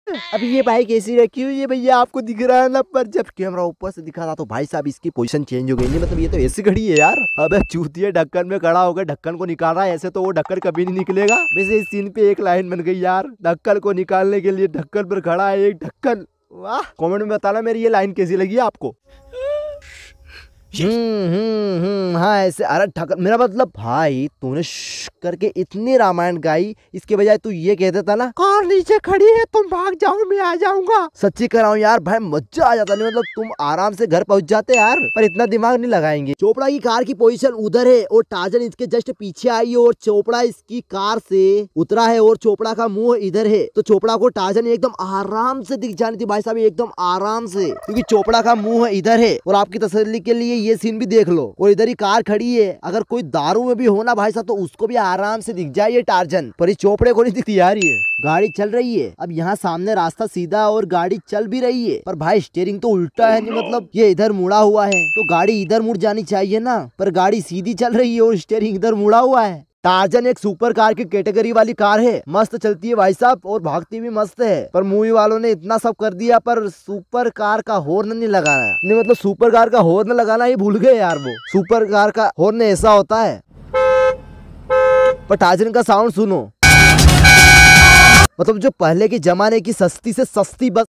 अभी ये बाइक ऐसी रखी हुई है भैया, आपको दिख रहा है ना, पर जब कैमरा ऊपर से दिखा था तो भाई साहब इसकी पोजीशन चेंज हो गई। नहीं मतलब ये तो ऐसी खड़ी है यार। अबे चूतिया ढक्कन में खड़ा होकर ढक्कन को निकाल रहा है, ऐसे तो वो ढक्कन कभी नहीं निकलेगा। वैसे इस सीन पे एक लाइन बन गई यार, ढक्कन को निकालने के लिए ढक्कन पर खड़ा है एक ढक्कन। वाह, कमेंट में बताना मेरी ये लाइन कैसी लगी आपको। हाँ ऐसे। अरे ढक्कन मेरा मतलब भाई तूने करके इतनी रामायण गाई, इसके बजाय तू ये कह देता ना कार नीचे खड़ी है तुम भाग जाओ मैं आ जाऊंगा। सच्ची कर रहा हूँ यार भाई, मजा आ जाता। नहीं मतलब तुम आराम से घर पहुंच जाते यार, पर इतना दिमाग नहीं लगाएंगे। चोपड़ा की कार की पोजीशन उधर है और टार्जन इसके जस्ट पीछे आई है और चोपड़ा इसकी कार से उतरा है और चोपड़ा का मुंह इधर है, तो चोपड़ा को टार्जन एकदम आराम से दिख जानी थी भाई साहब, एकदम आराम से, क्योंकि चोपड़ा का मुंह इधर है। और आपकी तसल्ली के लिए ये सीन भी देख लो, और इधर ही कार खड़ी है। अगर कोई दारू में भी होना भाई साहब तो उसको भी आराम से दिख जाए ये टार्जन, पर इस चोपड़े को नहीं दिखती यार। ये गाड़ी चल रही है, अब यहाँ सामने रास्ता सीधा और गाड़ी चल भी रही है, पर भाई स्टीयरिंग तो उल्टा है। नहीं मतलब ये इधर मुड़ा हुआ है तो गाड़ी इधर मुड़ जानी चाहिए ना, पर गाड़ी सीधी चल रही है और स्टीयरिंग इधर मुड़ा हुआ है। टार्जन एक सुपर कार की कैटेगरी वाली कार है, मस्त चलती है भाई साहब और भागती भी मस्त है। पर मूवी वालों ने इतना सब कर दिया पर सुपर कार का हॉर्न नहीं लगाना। नहीं मतलब सुपर कार का हॉर्न लगाना ही भूल गए यार। वो सुपर कार का हॉर्न ऐसा होता है, पर टार्जन का साउंड सुनो, मतलब जो पहले के जमाने की सस्ती से सस्ती बस